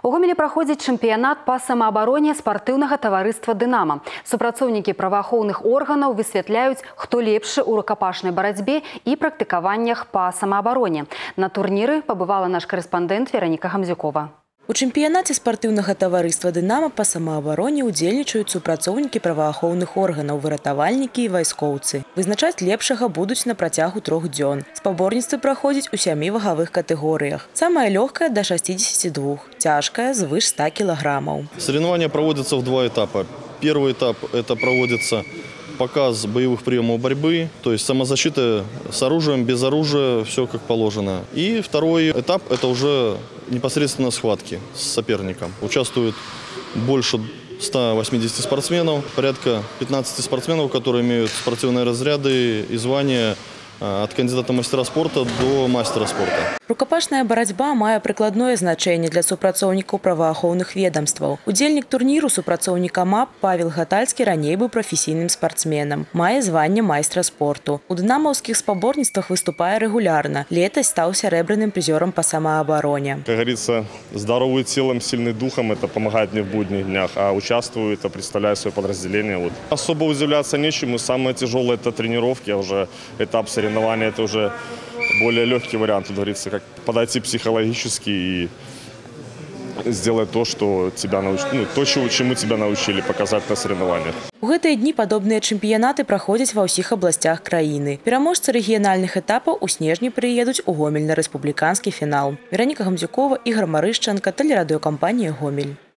У Гомелі праходзіць чэмпіянат па самаабароне спартыўнага таварыства «Дынама». Супрацоўнікі праваахоўных органаў высвятляюць, хто лепшы ў рукапашнай барацьбе і практыкаваннях па самаабароне. На турніры пабывала наш корэспандэнт Вераніка Гамзюкова. У чэмпіянаце спартыўнага таварыства «Дынама» па самаабароне удзельнічаюць супрацоўнікі праваахоўных органаў, выратавальнікі і вайскоўцы. Вызначаць лепшага будуць на працягу 3 дзён. Спаборніцтвы праходзяць у 7 вагавых катэгорыях. Самая лёгкая до 62, цяжкая звыш 100 килограммов. Соревнования проводятся в 2 этапа. Первый этап – это проводится показ боевых приемов борьбы, то есть самозащита с оружием, без оружия, все как положено. И второй этап – это уже непосредственно схватки с соперником. Участвует больше 180 спортсменов, порядка 15 спортсменов, которые имеют спортивные разряды и звания от кандидата мастера спорта до мастера спорта. Рукапашная барацьба мае прыкладное значэнне для супрацоўнікаў праваахоўных ведомстваў. Удзельнік турніру супрацоўнік МАП Павел Гатальскі раней быў прафесійным спортсменам. Мае званне майстра спорту. У дынамаўскіх спаборніцтвах выступае регулярно. Летась стаў сярэбраным призером по самообороне. Как говорится, здоровый телом, сильный духом – это помогает мне в будних днях. А участвую, это представляю свое подразделение. Особо удивляться нечему. Самое тяжелое – это тренировки, а уже этап соревнования – это уже более легкий вариант, как говорится, как подойти психологически и сделать то, что тебя научили, то, чему тебя научили, показать на соревнованиях. У гэтыя дні падобныя чэмпіянаты праходзяць ва ўсіх абласцях краіны. Пераможцы рэгіянальных этапаў у снежні прыедуць у Гомель на рэспубліканскі фінал. Вераніка Гамзюкова, Ігор Марышчанка, тэлерадыёкампанія «Гомель».